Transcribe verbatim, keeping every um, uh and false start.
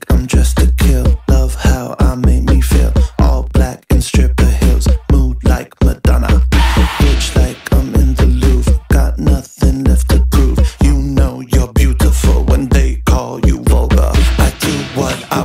like I'm dressed to kill. Love how I make me feel. All black and stripper heels. Mood like Madonna. Bitch like I'm in the Louvre. Got nothing left to prove. You know you're beautiful when they call you vulgar. I do what I